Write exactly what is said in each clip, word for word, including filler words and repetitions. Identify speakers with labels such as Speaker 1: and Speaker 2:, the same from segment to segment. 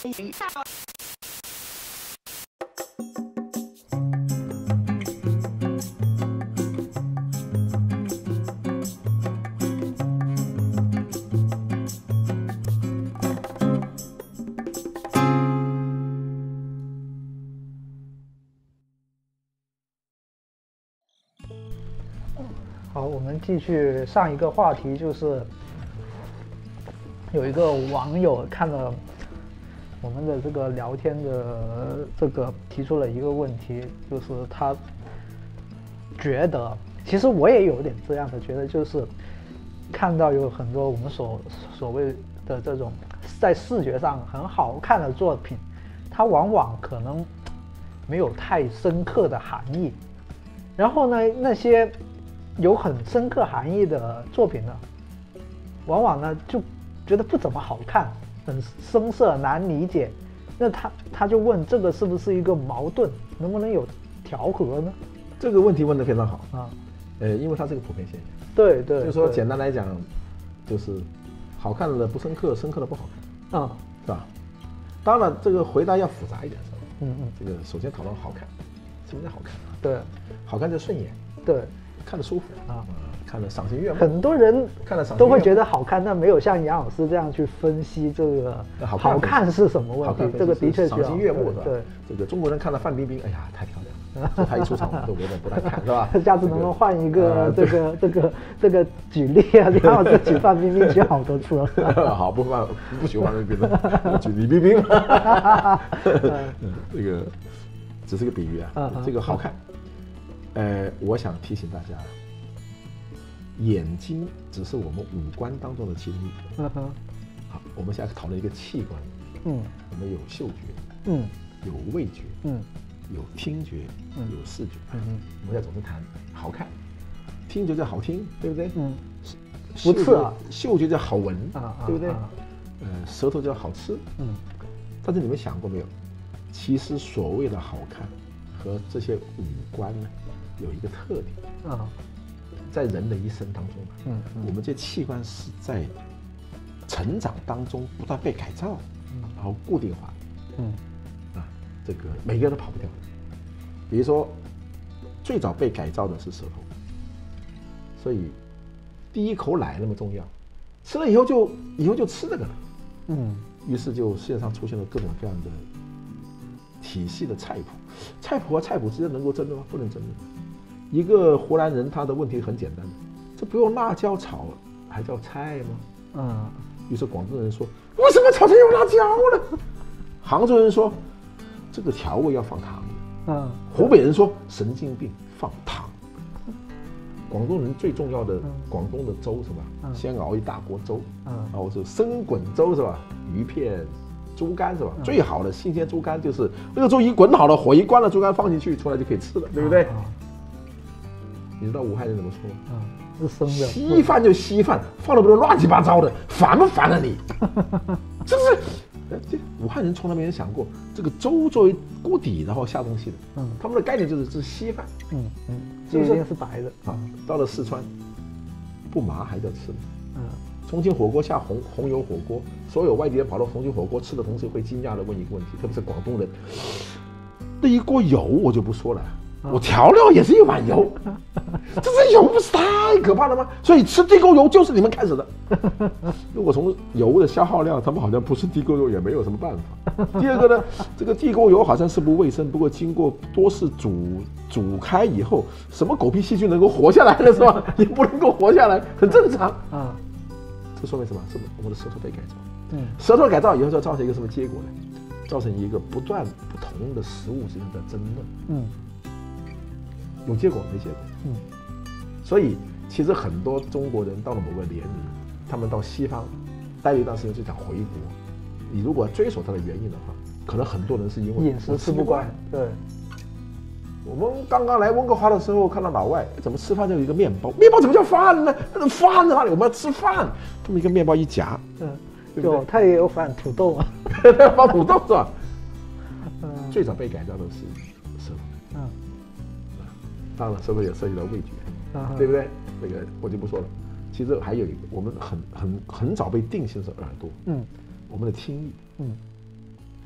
Speaker 1: 好，我们继续上一个话题，就是有一个网友看了我们的这个聊天的这个，提出了一个问题，就是他觉得，其实我也有点这样的觉得，就是看到有很多我们所所谓的这种在视觉上很好看的作品，它往往可能没有太深刻的含义，然后呢，那些有很深刻含义的作品呢，往往呢就觉得不怎么好看，很生涩难理解。那他他就问，这个是不是一个矛盾，能不能有调和呢？
Speaker 2: 这个问题问得非常好
Speaker 1: 啊，
Speaker 2: 呃，因为它是个普遍现象。
Speaker 1: 对对，
Speaker 2: 就是说简单来讲，就是好看的不深刻，深刻的不好看，
Speaker 1: 啊，
Speaker 2: 是吧？当然，这个回答要复杂一点，是吧？
Speaker 1: 嗯嗯，
Speaker 2: 这个首先讨论好看，什么叫好看啊？
Speaker 1: 对，
Speaker 2: 好看就顺眼，
Speaker 1: 对。
Speaker 2: 看着舒服啊，看着赏心悦目。
Speaker 1: 很多人
Speaker 2: 看着
Speaker 1: 都会觉得好看，但没有像杨老师这样去分析这个好看是什么问题。这个的确
Speaker 2: 赏心悦目，是吧？
Speaker 1: 对，
Speaker 2: 这个中国人看到范冰冰，哎呀，太漂亮了，他一出场我都有点不太看，是吧？
Speaker 1: 下次能不能换一个这个这个这个举例啊？杨老师举范冰冰举好多次了。
Speaker 2: 好，不范不举范冰冰了，举李冰冰。这个只是个比喻啊，这个好看。呃，我想提醒大家，眼睛只是我们五官当中的其中一个。嗯哼。好，我们现在讨论一个器官。嗯。我们有嗅觉。嗯。有味觉。嗯。有听觉。嗯。有视觉。嗯哼。我们要总是谈好看，听觉叫好听，对不对？嗯。
Speaker 1: 不次啊。
Speaker 2: 嗅觉叫好闻，啊，对不对？呃，舌头叫好吃。嗯。但是你们想过没有？其实所谓的好看和这些五官呢？有一个特点啊，在人的一生当中，嗯，我们这器官是在成长当中不断被改造，嗯，然后固定化，嗯，啊，这个每个人都跑不掉。比如说，最早被改造的是舌头，所以第一口奶那么重要，吃了以后就以后就吃这个了，嗯，于是就世界上出现了各种各样的体系的菜谱，菜谱和菜谱之间能够争论吗？不能争论。一个湖南人，他的问题很简单，这不用辣椒炒还叫菜吗？嗯。于是广东人说，为什么炒成有辣椒呢？杭州人说，这个调味要放糖。嗯。湖北人说，神经病放糖。广东人最重要的广东的粥是吧？嗯。先熬一大锅粥，嗯，然后是生滚粥是吧？鱼片、猪肝是吧？嗯。最好的新鲜猪肝就是那个粥一滚好了，火一关了，猪肝放进去，出来就可以吃了，对不对？嗯。你知道武汉人怎么说吗？
Speaker 1: 啊，是生的。
Speaker 2: 稀饭就稀饭，放的不都乱七八糟的，烦不烦啊你？这是，这武汉人从来没有想过这个粥作为锅底，然后下东西的。嗯，他们的概念就是这是稀饭。嗯
Speaker 1: 嗯，这一定是白的。
Speaker 2: 啊，到了四川，不麻还叫吃吗？嗯，重庆火锅下红红油火锅，所有外地人跑到重庆火锅吃的同时会惊讶的问一个问题，特别是广东人，那一锅油我就不说了。我调料也是一碗油，这这油不是太可怕了吗？所以吃地沟油就是你们开始的。如果从油的消耗量，他们好像不吃地沟油也没有什么办法。第二个呢，这个地沟油好像是不卫生，不过经过多次煮煮开以后，什么狗屁细菌能够活下来了是吧？也不能够活下来，很正常啊。这说明什么？是不是我们的舌头被改造？嗯，舌头改造以后就造成一个什么结果呢？造成一个不断不同的食物之间的争论。嗯。有结果没结果？嗯，所以其实很多中国人到了某个年龄，他们到西方待了一段时间就想回国。你如果追索它的原因的话，可能很多人是因为
Speaker 1: 饮食吃不惯。对，
Speaker 2: 我们刚刚来温哥华的时候，看到老外怎么吃饭就有一个面包，面包怎么叫饭呢？那饭在哪里？我们要吃饭，这么一个面包一夹，嗯，
Speaker 1: 对不对？它也有饭，土豆嘛，
Speaker 2: 放土豆是吧？嗯，最早被改造的是舌头。嗯。当然了，是不是也涉及到味觉，啊、对不对？这个我就不说了。其实还有一个，我们很很很早被定性是耳朵，嗯，我们的听力，嗯，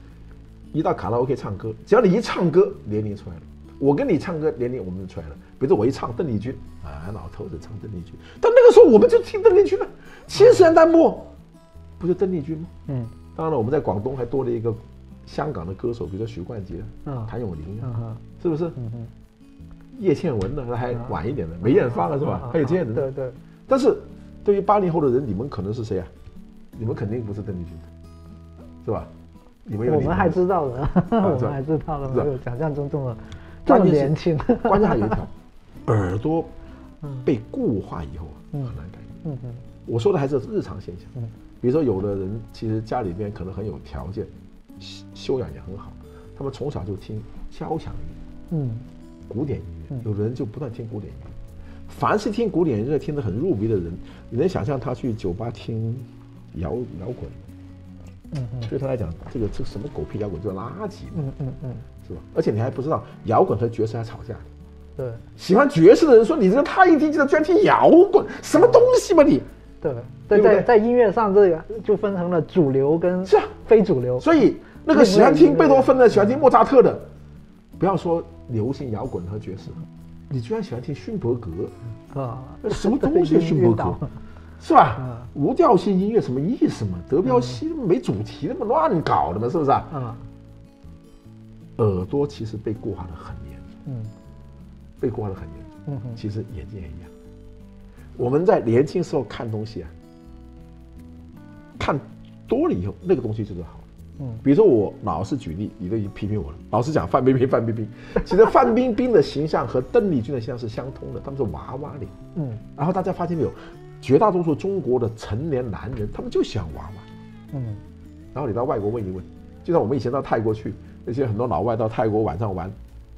Speaker 2: 一到卡拉 OK 唱歌，只要你一唱歌，年龄出来了。我跟你唱歌，年龄我们就出来了。比如说我一唱邓丽君，啊，老头子唱邓丽君，但那个时候我们就听邓丽君了。七十年代末，不就邓丽君吗？嗯，当然了，我们在广东还多了一个香港的歌手，比如说许冠杰、嗯、谭咏麟，嗯、是不是？嗯嗯。叶倩文呢，还晚一点的，梅艳芳了是吧？还有这样的。
Speaker 1: 对对。
Speaker 2: 但是对于八零后的人，你们可能是谁啊？你们肯定不是邓丽君的，是吧？你们有
Speaker 1: 我们还知道的，我们还知道的，没有想象中这么这么年轻。
Speaker 2: 关键还有一条，耳朵被固化以后很难改变。嗯嗯。我说的还是日常现象。嗯。比如说，有的人其实家里边可能很有条件，修养也很好，他们从小就听交响乐，嗯，古典音乐。有的人就不断听古典音乐。凡是听古典音乐听得很入迷的人，你能想象他去酒吧听摇摇滚？嗯嗯，对他来讲，这个这什么狗屁摇滚就是垃圾，嗯嗯嗯，是吧？而且你还不知道，摇滚和爵士还吵架。对，喜欢爵士的人说你这个太低级了，居然听摇滚，什么东西嘛你？
Speaker 1: 对，对，在在音乐上这个就分成了主流跟
Speaker 2: 是啊
Speaker 1: 非主流。
Speaker 2: 所以那个喜欢听贝多芬的，喜欢听莫扎特的，不要说流行摇滚和爵士，你居然喜欢听勋伯格啊？什么东西勋伯格？是吧？嗯、无调性音乐什么意思嘛？德彪西没主题的嘛，乱搞的嘛，是不是啊？嗯。耳朵其实被固化的很严重，嗯，被固化的很严重。嗯哼。其实眼睛也一样。我们在年轻时候看东西啊，看多了以后，那个东西就是好。嗯。比如说我老是举例，你都已经批评我了。老是讲范冰冰，范冰冰，其实范冰冰的形象和邓丽君的形象是相通的，他们是娃娃脸。嗯。然后大家发现没有？绝大多数中国的成年男人，他们就喜欢娃娃，嗯，然后你到外国问一问，就像我们以前到泰国去，那些很多老外到泰国晚上玩，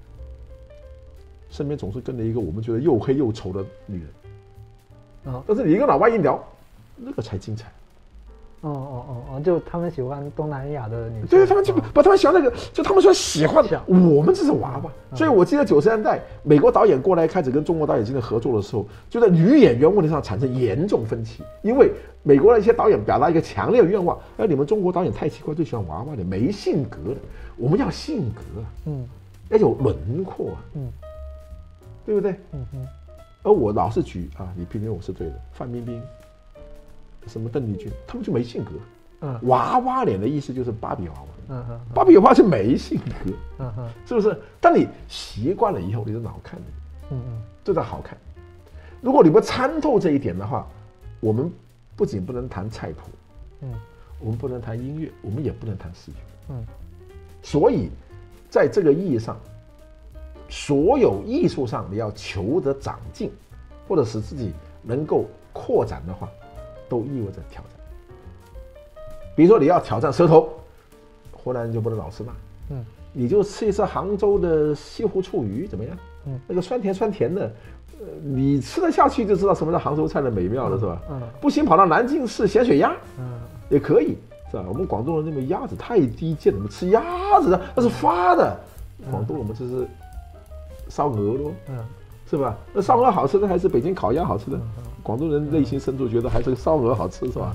Speaker 2: 身边总是跟着一个我们觉得又黑又丑的女人，啊，但是你一个老外一聊，那个才精彩。
Speaker 1: 哦哦哦哦，就他们喜欢东南亚的女生，
Speaker 2: 对他们就不，他们喜欢那个，就他们说喜欢我们这是娃娃，所以我记得九十年代美国导演过来开始跟中国导演进行合作的时候，就在女演员问题上产生严重分歧，因为美国的一些导演表达一个强烈的愿望，哎，你们中国导演太奇怪，就喜欢娃娃的，没性格的，我们要性格，嗯，要有轮廓，嗯，对不对？嗯嗯，而我老是举啊，你批评我是对的，范冰冰。什么邓丽君，他们就没性格。嗯，娃娃脸的意思就是芭比娃娃。嗯哼，芭比娃娃是没性格。嗯哼，是不是？当你习惯了以后，你就老看的。嗯嗯，这叫好看。如果你不参透这一点的话，我们不仅不能谈菜谱，嗯，我们不能谈音乐，我们也不能谈视觉。嗯，所以在这个意义上，所有艺术上你要求得长进，或者使自己能够扩展的话。都意味着挑战。比如说你要挑战舌头，湖南人就不能老吃辣，嗯，你就吃一吃杭州的西湖醋鱼怎么样？嗯，那个酸甜酸甜的，呃，你吃得下去就知道什么是杭州菜的美妙了，是吧？嗯，不行跑到南京吃咸水鸭，嗯，也可以，是吧？我们广东人认为鸭子太低贱了，我们吃鸭子的那是发的，广东我们吃是烧鹅咯，嗯。是吧？那烧鹅好吃的还是北京烤鸭好吃的？广东人内心深处觉得还是烧鹅好吃，是吧？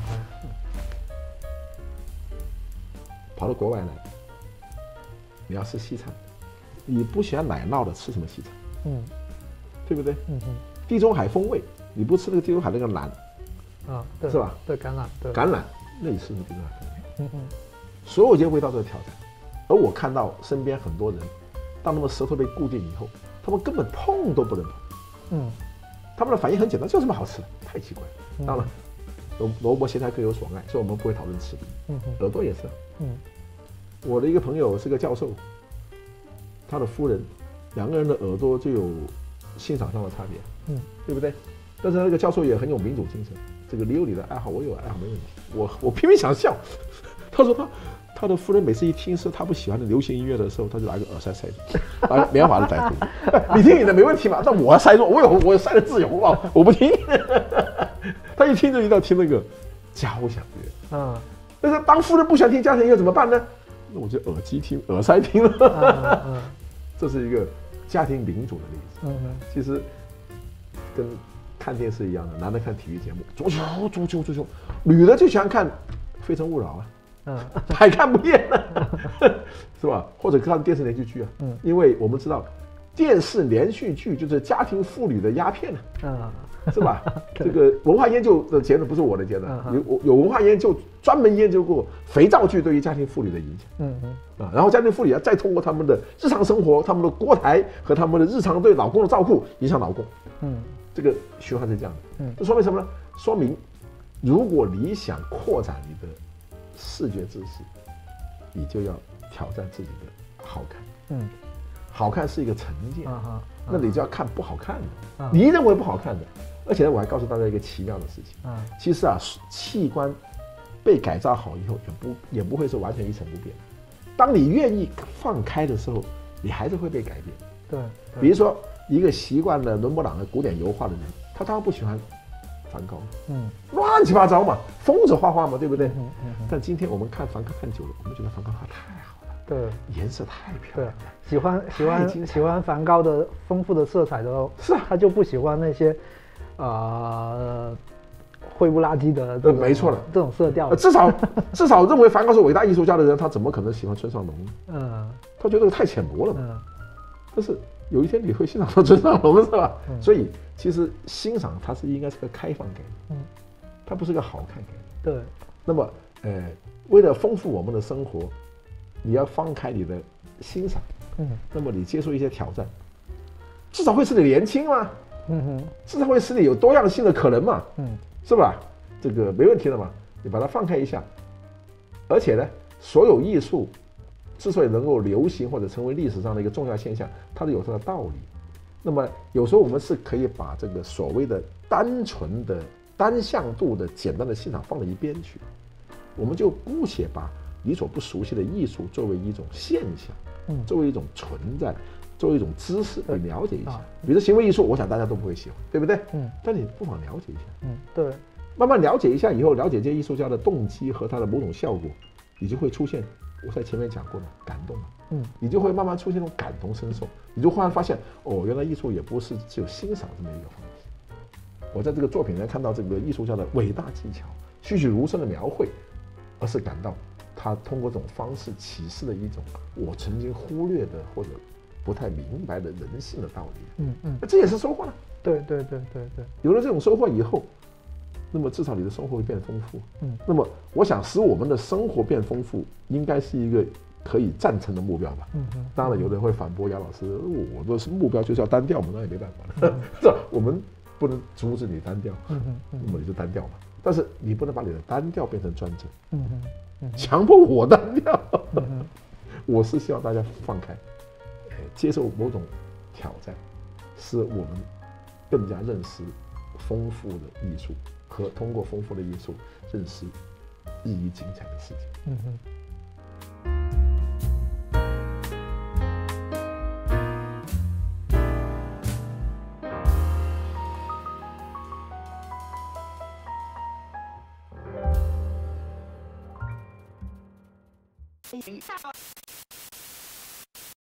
Speaker 2: 跑到国外来，你要吃西餐，你不喜欢奶酪的，吃什么西餐？嗯，对不对？嗯嗯。地中海风味，你不吃那个地中海那个蓝，啊，对，是吧？
Speaker 1: 对，橄榄，对，
Speaker 2: 橄榄类似的地中海风味。嗯嗯。所有这些味道都是挑战，而我看到身边很多人，当他们舌头被固定以后。他们根本碰都不能碰，嗯，他们的反应很简单，这有什么好吃的？太奇怪了。嗯、当然，萝萝卜青菜各有所爱，所以我们不会讨论吃的。嗯，耳朵也是。嗯，我的一个朋友是个教授，他的夫人，两个人的耳朵就有欣赏上的差别，嗯，对不对？但是那个教授也很有民主精神，这个你有你的爱好，我有爱好没问题。我我拼命想笑，他说他。他的夫人每次一听是他不喜欢的流行音乐的时候，他就拿个耳塞塞住，把棉花都戴住。你听你的没问题嘛？但我塞住，我有我有塞的自由啊，我不听。他一听就一定要听那个交响乐。嗯，但是当夫人不想听交响乐怎么办呢？那我就耳机听，耳塞听了。嗯嗯，这是一个家庭民主的例子。嗯嗯，其实跟看电视一样的，男的看体育节目，足球足球足球，女的就喜欢看《非诚勿扰》啊。嗯，还看不厌呢，是是吧？或者看电视连续剧啊，嗯，因为我们知道电视连续剧就是家庭妇女的鸦片啊，嗯，是吧？这个文化研究的结论不是我的结论，有有文化研究专门研究过肥皂剧对于家庭妇女的影响，嗯嗯，啊，然后家庭妇女要再通过他们的日常生活、他们的锅台和他们的日常对老公的照顾影响老公，嗯，这个循环是这样的，嗯，这说明什么呢？说明如果你想扩展你的视觉知识，你就要挑战自己的好看。嗯，好看是一个成见，啊哈，那你就要看不好看的，啊、你认为不好看的。而且呢，我还告诉大家一个奇妙的事情，啊，其实啊，器官被改造好以后，也不也不会是完全一成不变。当你愿意放开的时候，你还是会被改变。对，对比如说一个习惯了伦勃朗的古典油画的人，他当然不喜欢梵高，嗯，乱七八糟嘛，疯子画画嘛，对不对？嗯嗯嗯、但今天我们看梵高看久了，我们觉得梵高画太好了，对，颜色太漂亮了。
Speaker 1: 喜欢喜欢喜欢梵高的丰富的色彩的哦，
Speaker 2: 是啊，
Speaker 1: 他就不喜欢那些，呃，灰不拉几的这种，
Speaker 2: 没错了，
Speaker 1: 这种色调。
Speaker 2: 至少至少认为梵高是伟大艺术家的人，他怎么可能喜欢村上隆呢？嗯，他觉得太浅薄了嘛。嗯，但是有一天你会欣赏到村上隆是吧？嗯、所以其实欣赏它是应该是个开放给的，嗯，它不是个好看给的。对。那么呃，为了丰富我们的生活，你要放开你的欣赏，嗯，那么你接受一些挑战，至少会使你年轻嘛。嗯哼，至少会使你有多样性的可能嘛，嗯，是吧？这个没问题的嘛，你把它放开一下。而且呢，所有艺术之所以能够流行或者成为历史上的一个重要现象，它是有它的道理。那么有时候我们是可以把这个所谓的单纯的单向度的简单的欣赏放到一边去，我们就姑且把你所不熟悉的艺术作为一种现象，嗯，作为一种存在。作为一种知识，你了解一下，比如说行为艺术，我想大家都不会喜欢，对不对？嗯。但你不妨了解一下，
Speaker 1: 嗯，对。
Speaker 2: 慢慢了解一下以后，了解这些艺术家的动机和他的某种效果，你就会出现我在前面讲过的感动了，嗯，你就会慢慢出现那种感同身受，你就忽然发现，哦，原来艺术也不是只有欣赏这么一个方式。我在这个作品里看到这个艺术家的伟大技巧，栩栩如生的描绘，而是感到他通过这种方式启示了一种我曾经忽略的或者不太明白的人性的道理，嗯嗯，这也是收获了。
Speaker 1: 对对对对对，
Speaker 2: 有了这种收获以后，那么至少你的生活会变丰富。嗯，那么我想使我们的生活变丰富，应该是一个可以赞成的目标吧。嗯嗯，当然有人会反驳杨老师，我的是目标就是要单调嘛，那也没办法了，是吧？我们不能阻止你单调，嗯嗯，那么你就单调嘛。但是你不能把你的单调变成专政，嗯嗯，强迫我单调。嗯，我是希望大家放开。接受某种挑战，使我们更加认识丰富的艺术，和通过丰富的艺术认识日益精彩的世界。嗯哼。
Speaker 3: 下